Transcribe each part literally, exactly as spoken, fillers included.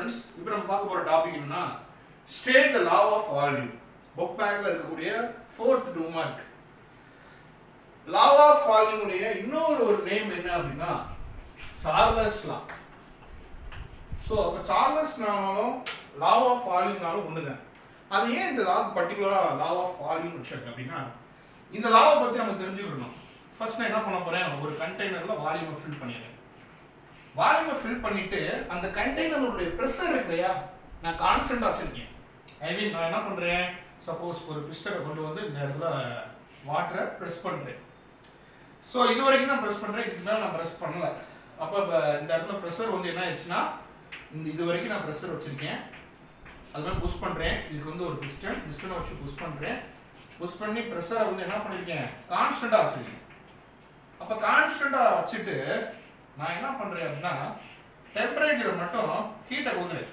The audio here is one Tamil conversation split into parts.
students, இப்போ நம்ம பார்க்க போற டாபிக் என்னன்னா state the law of volume. Book பேக்ல இருக்கக்கூடிய fourth two mark. law of volume உடைய இன்னொரு ஒரு நேம் என்ன அப்படின்னா சார்லஸ் லா. சோ அப்ப சார்லஸ் லானாலும் law of volumeனாலும் ஒண்ணுதான். அது ஏன் இந்த லா பர்టిక్యులரா law of volume வச்சிருக்க அப்படின்னா இந்த லாவை பத்தி நம்ம தெரிஞ்சுக்கணும். ஃபர்ஸ்ட் நான் என்ன பண்ண போறேன், ஒரு கண்டெய்னர்ல வால்யூமை ஃபில் பண்ணிடுறேன். வால்யூமை ஃபில் பண்ணிட்டு அந்த கண்டெய்னருடைய பிரஷர் இருக்கு இல்லையா, நான் கான்ஸ்டன்ட் வச்சிருக்கேன். ஐ மீன் நான் என்ன பண்றேன், சப்போஸ் ஒரு பிஸ்டனை கொண்டு வந்து இந்த இடத்துல வாட்டரை ப்ரெஸ் பண்றேன். ஸோ இது வரைக்கும் நான் ப்ரெஸ் பண்றேன், இதுக்கு மேலே நான் ப்ரெஸ் பண்ணல. அப்போ இந்த இடத்துல ப்ரெஷர் வந்து என்ன ஆயிடுச்சுன்னா, இந்த இது வரைக்கும் நான் ப்ரெஷர் வச்சிருக்கேன், அது மாதிரி புஷ் பண்றேன். இதுக்கு வந்து ஒரு பிஸ்டன் பிஸ்டனை வச்சு புஷ் பண்றேன். புஷ் பண்ணி ப்ரெஷரை வந்து என்ன பண்ணிருக்கேன், கான்ஸ்டன்டா வச்சிருக்கேன். அப்போ கான்ஸ்டன்டா வச்சுட்டு நான் என்ன பண்றேன் அப்படின்னா டெம்பரேச்சரை மட்டும் ஹீட்டை கொடுக்குறேன்.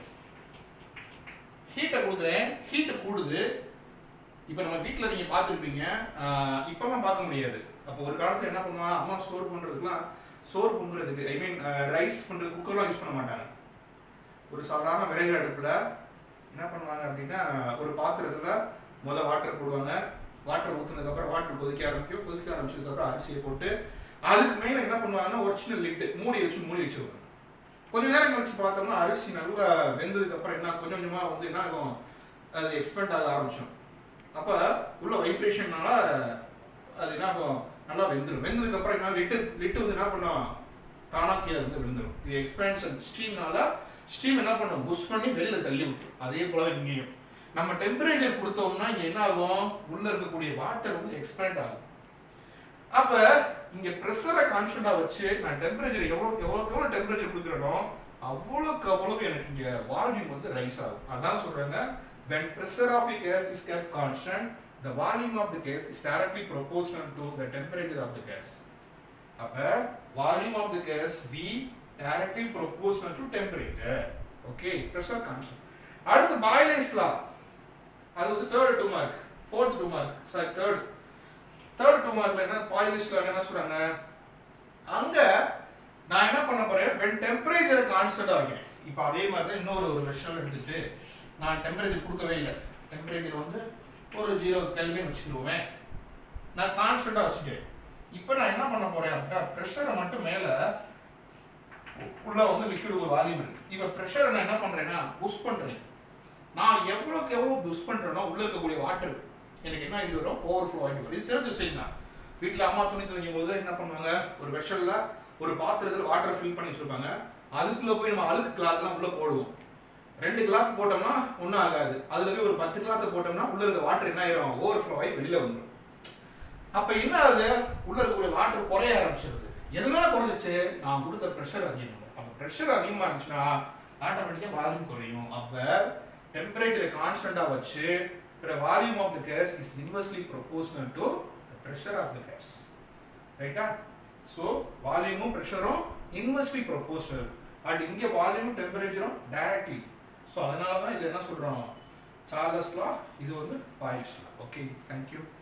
ஹீட்டை கொடுக்குறேன், ஹீட்டு கூடுது. இப்போ நம்ம வீட்டில் நீங்கள் பார்த்துருப்பீங்க, இப்போலாம் பார்க்க முடியாது. அப்போ ஒரு காலத்தில் என்ன பண்ணுவாங்க, அம்மா சோறு பண்ணுறதுக்குலாம் சோறு பொங்குறதுக்கு ஐ மீன் ரைஸ் பண்ணுறது குக்கர்லாம் யூஸ் பண்ண மாட்டாங்க. ஒரு சாதாரண விறகு அடுப்பில் என்ன பண்ணுவாங்க அப்படின்னா ஒரு பாத்திரத்தில் முதல் வாட்டர் போடுவாங்க. வாட்டர் ஊற்றுனதுக்கப்புறம் வாட்டர் கொதிக்க ஆரம்பிக்கும். கொதிக்க ஆரம்பிச்சதுக்கப்புறம் அரிசியை போட்டு அதுக்கு மேலே என்ன பண்ணுவாங்கன்னா ஒரு சின்ன லிட்டு மூடி வச்சு மூடி வச்சுருவாங்க. கொஞ்ச நேரம் கழிச்சு பார்த்தோம்னா அரிசி நல்லா வெந்ததுக்கப்புறம் என்ன கொஞ்சம் கொஞ்சமாக வந்து என்ன ஆகும், அது எக்ஸ்பெண்ட் ஆக ஆரம்பிச்சோம். அப்போ உள்ள வைப்ரேஷன்னால அது என்ன ஆகும், நல்லா வெந்துடும். வெந்ததுக்கப்புறம் என்ன லிட்டு லிட்டு வந்து என்ன பண்ணும், தானாக கீழே வந்து விழுந்துடும். இது எக்ஸ்பென்ஷன் ஸ்டீம்னால ஸ்டீம் என்ன பண்ணும், புஷ் பண்ணி வெளியில் தள்ளி விட்டுரும். அதே போல் இங்கேயும் நம்ம டெம்பரேச்சர் கொடுத்தோம்னா இங்கே என்ன ஆகும், உள்ளே இருக்கக்கூடிய வாட்டர் வந்து எக்ஸ்பேண்ட் ஆகும். அப்போ இங்கே ப்ரெஷரை கான்ஸ்டன்டாக வச்சு நான் டெம்பரேச்சர் எவ்வளோ எவ்வளோக்கு எவ்வளோ டெம்பரேச்சர் கொடுக்குறனோ அவ்வளோக்கு அவ்வளோக்கு எனக்கு இங்கே வால்யூம் வந்து ரைஸ் ஆகும். அதான் சொல்கிறாங்க, when pressure of a gas is kept constant, the volume of the gas is directly proportional to the temperature of the gas. அப்போ volume of the gas V directly proportional to temperature. Okay, pressure constant. அடுத்து பாய்லேஸ் லா, அது வந்து third two mark, fourth two mark, sorry third third two மார்க்ல என்ன பாய்லேஸ் லா என்ன சொல்றாங்க, அங்க நான் என்ன பண்ண போறேன், when temperature கான்ஸ்டன்டா வைக்கிறேன். இப்போ அதே மாதிரி இன்னொரு ஒரு வெஷல் எடுத்துட்டு நான் டெம்பரேச்சர் கொடுக்கவே இல்லை, டெம்பரேச்சர் வந்து ஒரு ஜீரோ கெல்வின் வச்சுக்கிடுவேன், நான் கான்ஸ்டன்டா வச்சுட்டேன். இப்போ நான் என்ன பண்ண போறேன் அப்படின்னா ப்ரெஷரை மட்டும் மேலே உள்ள வந்து லிக்விட் ஒரு வால்யூம் இருக்கு. இப்போ ப்ரெஷரை நான் என்ன பண்றேன்னா புஷ் பண்றேன். நான் எவ்வளோக்கு எவ்வளோ புஷ் பண்றேனோ உள்ள இருக்கக்கூடிய வாட்டர் எனக்கு என்ன ஆகிட்டு வரும், ஓவர் ஃப்ளோ ஆகிட்டு வரும். இது தெரிஞ்ச செய்தி தான். வீட்டில் அம்மா துணி துவைக்கும் போது என்ன பண்ணுவாங்க, ஒரு வெஷல்ல ஒரு பாத்திரத்தில் வாட்டர் ஃபில் பண்ணி வச்சிருப்பாங்க. அதுக்குள்ள போய் நம்ம அழுக்கு கிளாத்லாம் உள்ள போடுவோம். ரெண்டு கிளாத் போட்டோம்னா ஒன்றும் ஆகாது. அதில் போய் ஒரு பத்து கிளாத்தை போட்டோம்னா உள்ள இருக்க வாட்டர் என்ன ஆயிரும், ஓவர் ஃப்ளோ ஆகி வெளியில வந்துடும். அப்போ என்ன ஆகுது, உள்ள இருக்கக்கூடிய வாட்டர் குறைய ஆரம்பிச்சிருது. எதனால குறைஞ்சிச்சு, நான் கொடுத்த ப்ரெஷர் அதிகமாக. அப்போ ப்ரெஷர் அதிகமாக இருந்துச்சுன்னா ஆட்டோமேட்டிக்காக வால்யூம் குறையும். அப்போ டெம்பரேச்சரை கான்ஸ்டன்டாக வச்சு the volume of the gas is inversely proportional to the pressure of the gas. Right? So volume and pressure are inversely proportional. And இங்க volume and temperature are directly. So அதனால தான் இது என்ன சொல்றோம், சார்லஸ் லா, இது வந்து Boyle's law. Okay, thank you.